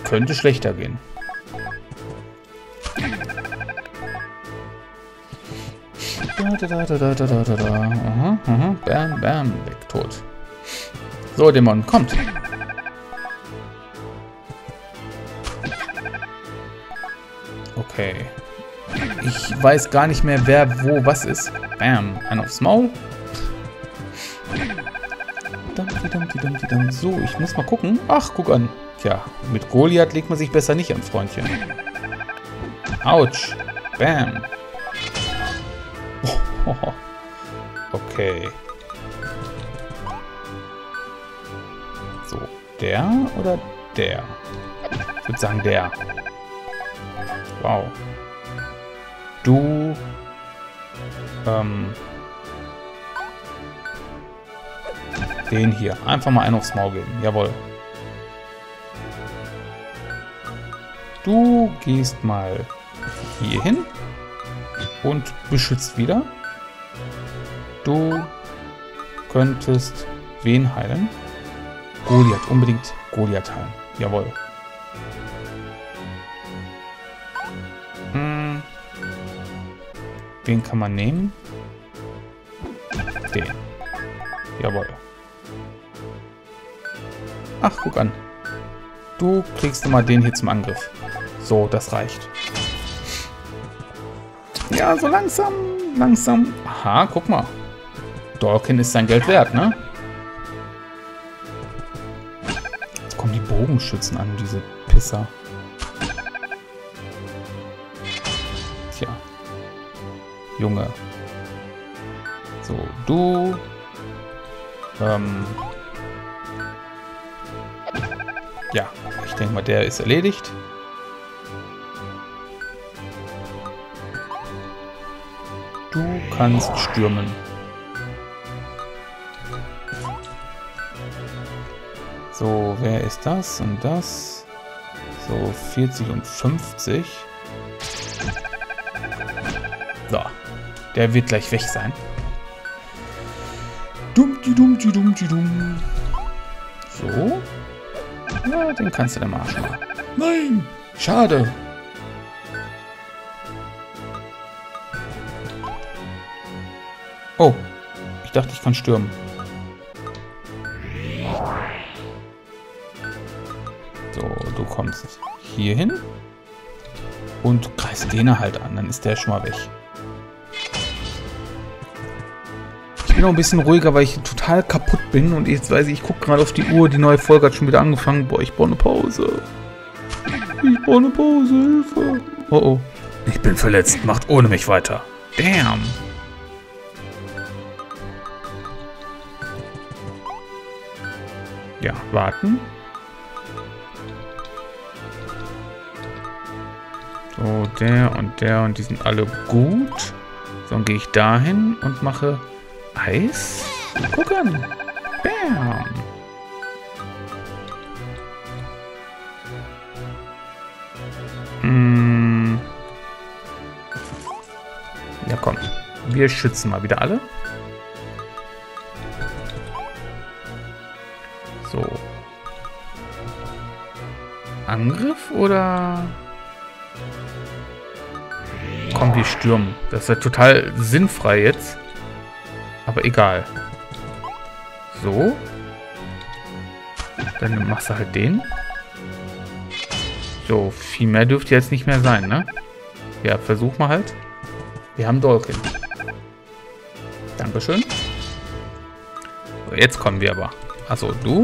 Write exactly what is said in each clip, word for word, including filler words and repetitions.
könnte schlechter gehen. Da, da, da, da, da, da, da, da. Aha, aha. Bam, bam. Weg, tot. So, Dämon, kommt. Okay. Ich weiß gar nicht mehr, wer wo was ist. Bam. Ein aufs Maul. So, ich muss mal gucken. Ach, guck an. Tja, mit Goliath legt man sich besser nicht an, Freundchen. Autsch. Bam. Oh. Okay. So, der oder der? Ich würde sagen, der. Wow. Du... Ähm... Den hier. Einfach mal einen aufs Maul geben. Jawohl. Du gehst mal hier hin und beschützt wieder. Du könntest wen heilen? Goliath. Unbedingt Goliath heilen. Jawohl. Hm. Wen kann man nehmen? Den. Jawohl. Ach, guck an. Du kriegst mal den hier zum Angriff. So, das reicht. Ja, so langsam, langsam. Aha, guck mal. Dorkin ist sein Geld wert, ne? Jetzt kommen die Bogenschützen an, diese Pisser. Tja. Junge. So, du... Ähm... Ja, ich denke mal, der ist erledigt. Du kannst stürmen. So, wer ist das und das? So, vierzig und fünfzig. So, der wird gleich weg sein. Dumm, die dumm, die dumm, die dumm. So. Ja, den kannst du dann mal machen. Nein! Schade! Oh, ich dachte, ich kann stürmen. So, du kommst hier hin und greifst den halt an, dann ist der schon mal weg. Ich bin noch ein bisschen ruhiger, weil ich total kaputt bin und jetzt weiß ich, ich gucke gerade auf die Uhr, die neue Folge hat schon wieder angefangen. Boah, ich brauche eine Pause. Ich brauche eine Pause, Hilfe. Oh oh. Ich bin verletzt, macht ohne mich weiter. Damn. Ja, warten. So, der und der und die sind alle gut. So, dann gehe ich dahin und mache Eis. Guck an. Bam. Hm. Ja, komm. Wir schützen mal wieder alle. So. Angriff oder... Komm, wir stürmen. Das ist ja total sinnfrei jetzt. Aber egal. So. Dann machst du halt den. So, viel mehr dürfte jetzt nicht mehr sein, ne? Ja, versuch mal halt. Wir haben Dorkin. Dankeschön. So, jetzt kommen wir aber. Achso, du.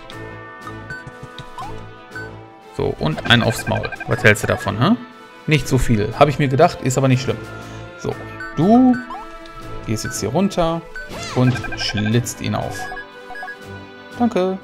So, und ein aufs Maul. Was hältst du davon, hä? Nicht so viel. Habe ich mir gedacht, ist aber nicht schlimm. So, du gehst jetzt hier runter und schlitzt ihn auf. Danke.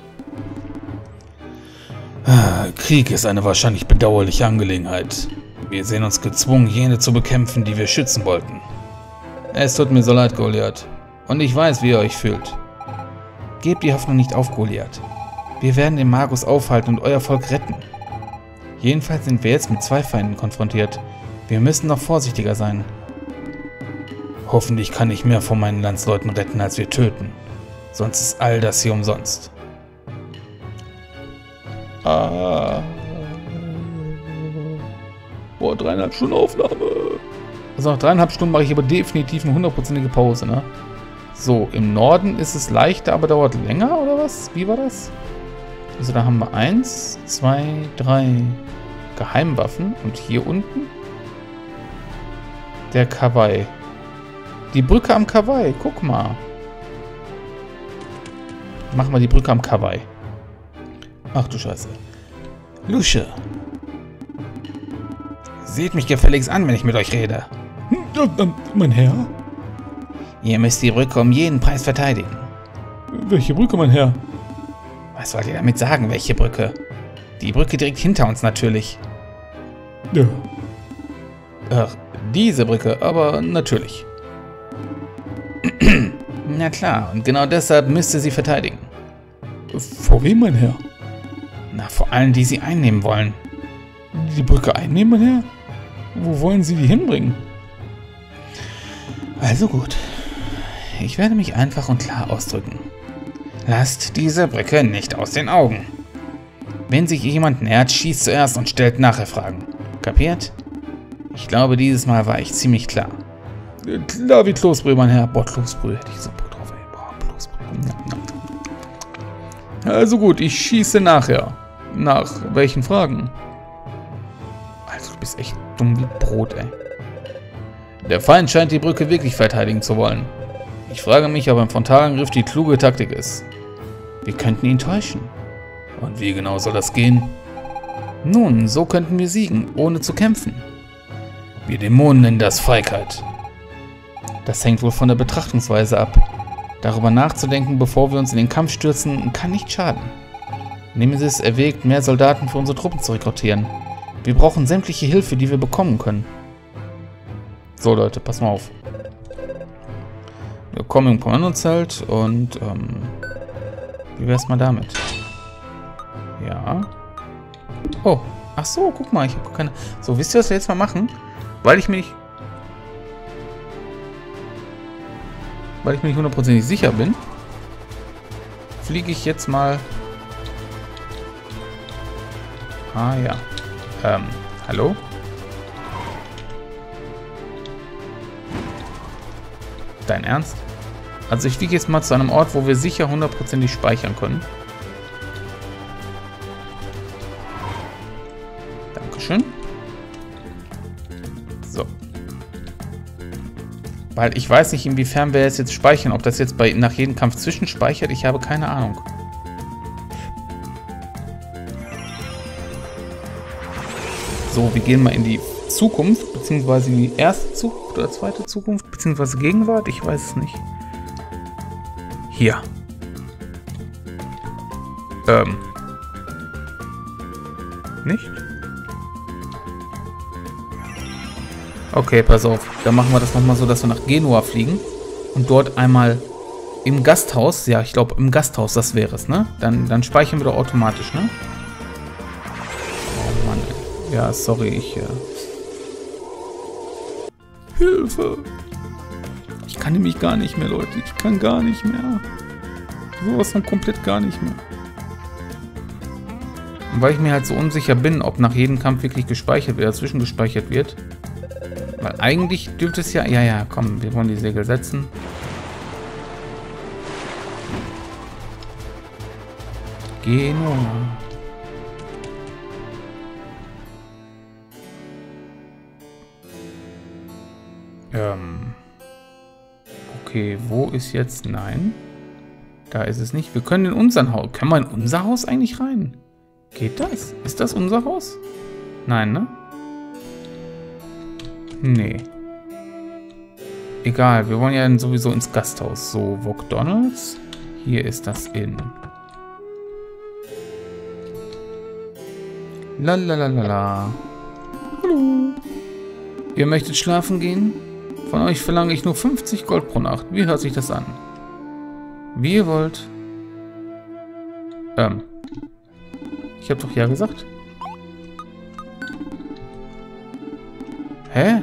Krieg ist eine wahrscheinlich bedauerliche Angelegenheit. Wir sehen uns gezwungen, jene zu bekämpfen, die wir schützen wollten. Es tut mir so leid, Goliath. Und ich weiß, wie ihr euch fühlt. Gebt die Hoffnung nicht auf, Goliath. Wir werden den Magus aufhalten und euer Volk retten. Jedenfalls sind wir jetzt mit zwei Feinden konfrontiert. Wir müssen noch vorsichtiger sein. Hoffentlich kann ich mehr von meinen Landsleuten retten, als wir töten. Sonst ist all das hier umsonst. Ah, Boah, dreieinhalb Stunden Aufnahme. Also nach dreieinhalb Stunden mache ich aber definitiv eine hundertprozentige Pause, ne? So, im Norden ist es leichter, aber dauert länger, oder was? Wie war das? Also da haben wir eins, zwei, drei Geheimwaffen. Und hier unten der Kawaii. Die Brücke am Kawaii, guck mal. Machen wir die Brücke am Kawaii. Ach du Scheiße. Lusche. Seht mich gefälligst an, wenn ich mit euch rede. Mein Herr? Ihr müsst die Brücke um jeden Preis verteidigen. Welche Brücke, mein Herr? Was wollt ihr damit sagen, welche Brücke? Die Brücke direkt hinter uns natürlich. Ja. Ach, diese Brücke, aber natürlich. Na klar, und genau deshalb müsst ihr sie verteidigen. Vor wem, mein Herr? Na, vor allen, die sie einnehmen wollen. Die Brücke einnehmen, mein Herr? Wo wollen sie die hinbringen? Also gut. Ich werde mich einfach und klar ausdrücken. Lasst diese Brücke nicht aus den Augen. Wenn sich jemand nähert, schießt zuerst und stellt nachher Fragen. Kapiert? Ich glaube, dieses Mal war ich ziemlich klar. Klar wie Kloßbrühe, mein Herr. Boah, Kloßbrühe hätte ich so Bock drauf, ey. Boah, Kloßbrühe. Also gut, ich schieße nachher. Nach welchen Fragen? Also, du bist echt dumm wie Brot, ey. Der Feind scheint die Brücke wirklich verteidigen zu wollen. Ich frage mich, ob ein Frontalangriff die kluge Taktik ist. Wir könnten ihn täuschen. Und wie genau soll das gehen? Nun, so könnten wir siegen, ohne zu kämpfen. Wir Dämonen nennen das Feigheit. Das hängt wohl von der Betrachtungsweise ab. Darüber nachzudenken, bevor wir uns in den Kampf stürzen, kann nicht schaden. Nemesis erwägt, mehr Soldaten für unsere Truppen zu rekrutieren. Wir brauchen sämtliche Hilfe, die wir bekommen können. So Leute, pass mal auf. Wir kommen im Kommandozelt und ähm, wie wär's mal damit? Ja. Oh, ach so, guck mal, ich habe keine... So, wisst ihr, was wir jetzt mal machen? Weil ich mir nicht... Weil ich mir nicht hundertprozentig sicher bin, fliege ich jetzt mal... Ah ja. Ähm, hallo? Dein Ernst? Also ich fliege jetzt mal zu einem Ort, wo wir sicher hundertprozentig speichern können. Dankeschön. So. Weil ich weiß nicht, inwiefern wir es jetzt speichern. Ob das jetzt bei nach jedem Kampf zwischenspeichert, ich habe keine Ahnung. So, wir gehen mal in die Zukunft, beziehungsweise in die erste Zukunft oder zweite Zukunft, beziehungsweise Gegenwart, ich weiß es nicht. Hier. Ähm. Nicht? Okay, pass auf. Dann machen wir das nochmal so, dass wir nach Genua fliegen und dort einmal im Gasthaus, ja, ich glaube im Gasthaus, das wäre es, ne? Dann, dann speichern wir doch automatisch, ne? Oh Mann, ey. Ja, sorry, ich... Äh Hilfe! Ich kann nämlich gar nicht mehr, Leute. Ich kann gar nicht mehr. Sowas von komplett gar nicht mehr. Und weil ich mir halt so unsicher bin, ob nach jedem Kampf wirklich gespeichert wird, dazwischen gespeichert wird. Weil eigentlich dürfte es ja... Ja, ja, komm, wir wollen die Segel setzen. Genua. Ähm. Okay, wo ist jetzt... Nein. Da ist es nicht. Wir können in unser Haus... Können wir in unser Haus eigentlich rein? Geht das? Ist das unser Haus? Nein, ne? Nee. Egal, wir wollen ja dann sowieso ins Gasthaus. So, McDonald's. Hier ist das Inn. Lalalala. Hallo. Ihr möchtet schlafen gehen? Von euch verlange ich nur fünfzig Gold pro Nacht. Wie hört sich das an? Wie ihr wollt. Ähm. Ich habe doch ja gesagt. Hä?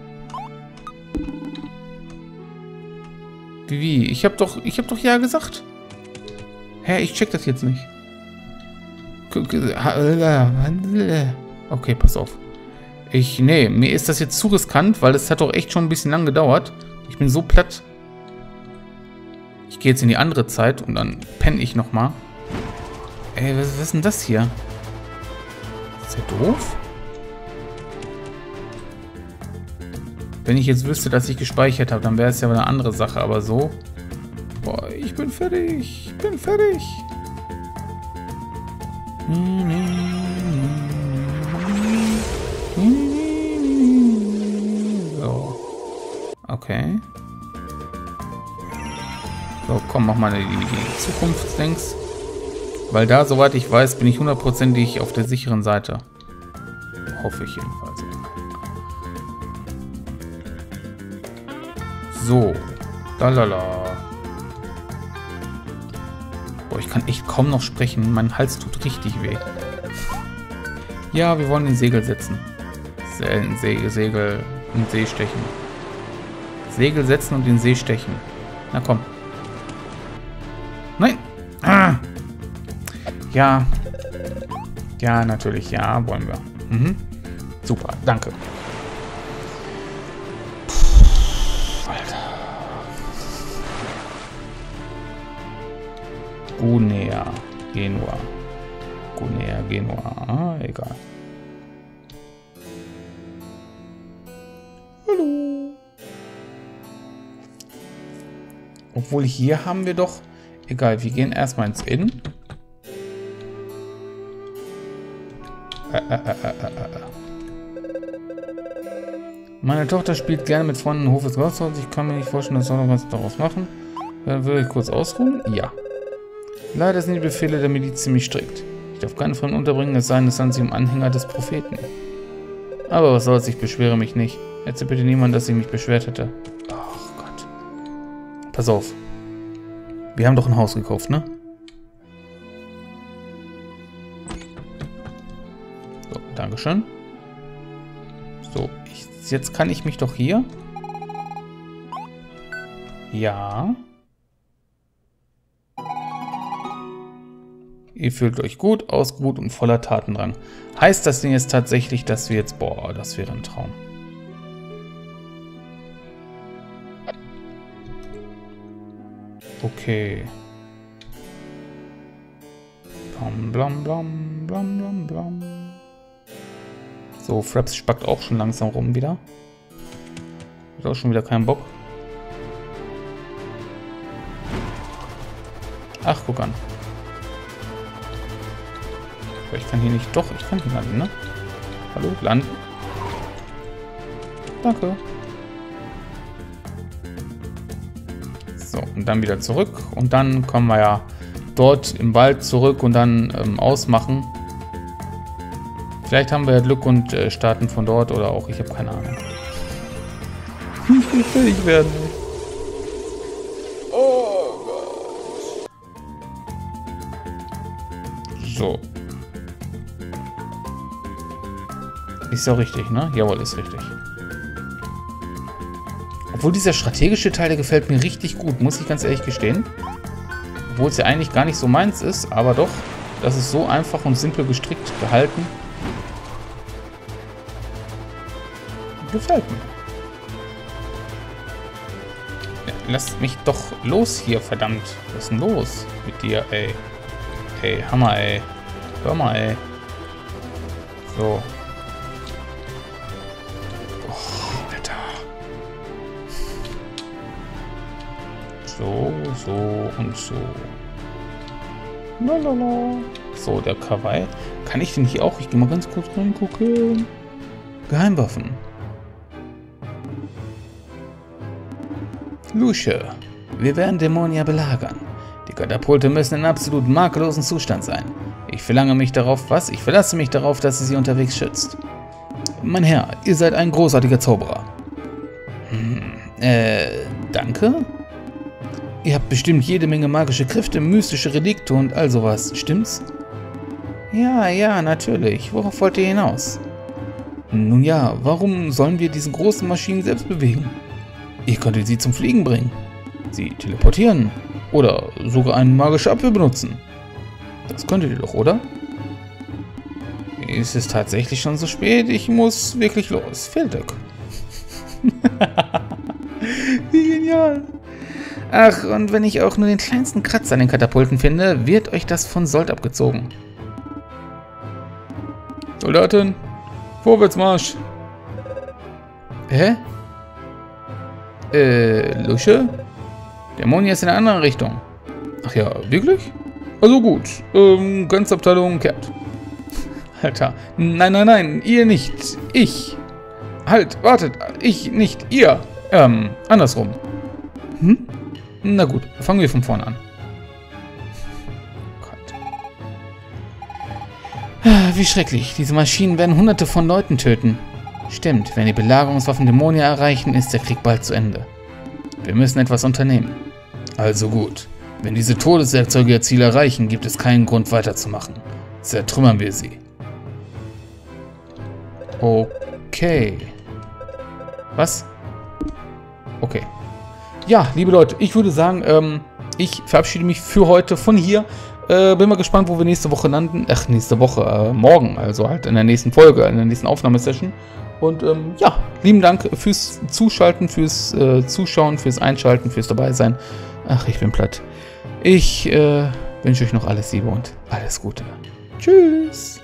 Wie, wie? Ich habe doch, ich habe doch ja gesagt. Hä, ich check das jetzt nicht. Okay, pass auf. Ich, nee, mir ist das jetzt zu riskant, weil es hat doch echt schon ein bisschen lang gedauert. Ich bin so platt. Ich gehe jetzt in die andere Zeit und dann penne ich nochmal. Ey, was, was ist denn das hier? Ist der doof? Wenn ich jetzt wüsste, dass ich gespeichert habe, dann wäre es ja eine andere Sache, aber so. Boah, ich bin fertig. Ich bin fertig. So. Okay. So, komm, mach mal die, die Zukunftsdings. Weil da, soweit ich weiß, bin ich hundertprozentig auf der sicheren Seite. Hoffe ich jedenfalls. So. Lalala. Boah, ich kann echt kaum noch sprechen. Mein Hals tut richtig weh. Ja, wir wollen den Segel setzen. Se Se Segel in See stechen. Segel setzen und den See stechen. Na komm. Nein. Ah. Ja. Ja, natürlich. Ja, wollen wir. Mhm. Super, danke. Puh, Alter. Gunea. Genua. Gunea, Genua. Ah, egal. Hallo. Obwohl hier haben wir doch... Egal, wir gehen erstmal ins Inn. Äh, äh, äh, äh, äh. Meine Tochter spielt gerne mit Freunden im Hof des Gasthauses. Ich kann mir nicht vorstellen, dass wir noch was daraus machen. Dann würde ich kurz ausruhen? Ja. Leider sind die Befehle der Miliz ziemlich strikt. Ich darf keine Fremden unterbringen, es sei denn, es handelt sich um Anhänger des Propheten. Aber was soll's, ich beschwere mich nicht. Erzähl bitte niemand, dass ich mich beschwert hätte. Ach Gott. Pass auf. Wir haben doch ein Haus gekauft, ne? So, Dankeschön. So, ich, jetzt kann ich mich doch hier... Ja. Ihr fühlt euch gut, ausgeruht und voller Tatendrang. Heißt das denn jetzt tatsächlich, dass wir jetzt... Boah, das wäre ein Traum. Okay. Blam, blam, blam, blam, blam, blam. So, Fraps spackt auch schon langsam rum wieder. Hat auch schon wieder keinen Bock. Ach, guck an. Aber ich kann hier nicht... Doch, ich kann hier landen, ne? Hallo, landen. Danke. So, und dann wieder zurück. Und dann kommen wir ja dort im Wald zurück und dann ähm, ausmachen. Vielleicht haben wir ja Glück und äh, starten von dort oder auch, ich habe keine Ahnung. Ich will fertig werden. Oh Gott. So. Ist ja richtig, ne? Jawohl, ist richtig. Obwohl dieser strategische Teil, der gefällt mir richtig gut, muss ich ganz ehrlich gestehen. Obwohl es ja eigentlich gar nicht so meins ist, aber doch, das ist so einfach und simpel gestrickt gehalten. Gefällt mir. Ja, lasst mich doch los hier, verdammt. Was ist denn los mit dir, ey? Ey, Hammer, ey. Hör mal, ey. So. So, so und so. Lalala. So, der Kawaii. Kann ich den hier auch? Ich gehe mal ganz kurz reingucken. Geheimwaffen. Lusche. Wir werden Dämonia belagern. Die Katapulte müssen in absolut makellosen Zustand sein. Ich verlange mich darauf, was? Ich verlasse mich darauf, dass sie sie unterwegs schützt. Mein Herr, ihr seid ein großartiger Zauberer. Hm, äh, danke? Ihr habt bestimmt jede Menge magische Kräfte, mystische Relikte und all sowas, stimmt's? Ja, ja, natürlich. Worauf wollt ihr hinaus? Nun ja, warum sollen wir diese großen Maschinen selbst bewegen? Ihr könntet sie zum Fliegen bringen, sie teleportieren oder sogar eine magische Abwehr benutzen. Das könntet ihr doch, oder? Ist es tatsächlich schon so spät? Ich muss wirklich los. Feldök. Wie genial. Ach, und wenn ich auch nur den kleinsten Kratzer an den Katapulten finde, wird euch das von Sold abgezogen. Soldatin, Vorwärtsmarsch. Hä? Äh, Lusche? Der Moni ist in einer anderen Richtung. Ach ja, wirklich? Also gut, ähm, ganze Abteilung kehrt. Alter, nein, nein, nein, ihr nicht, ich. Halt, wartet, ich nicht, ihr. Ähm, andersrum. Hm? Na gut, fangen wir von vorne an. Gott. Ah, wie schrecklich, diese Maschinen werden hunderte von Leuten töten. Stimmt, wenn die Belagerungswaffen Dämonia erreichen, ist der Krieg bald zu Ende. Wir müssen etwas unternehmen. Also gut. Wenn diese Todeswerkzeuge ihr Ziel erreichen, gibt es keinen Grund weiterzumachen. Zertrümmern wir sie. Okay. Was? Okay. Ja, liebe Leute, ich würde sagen, ähm, ich verabschiede mich für heute von hier. Äh, bin mal gespannt, wo wir nächste Woche landen. Ach, nächste Woche, äh, morgen, also halt in der nächsten Folge, in der nächsten Aufnahmesession. Und ähm, ja, lieben Dank fürs Zuschalten, fürs äh, Zuschauen, fürs Einschalten, fürs Dabeisein. Ach, ich bin platt. Ich äh, wünsche euch noch alles Liebe und alles Gute. Tschüss.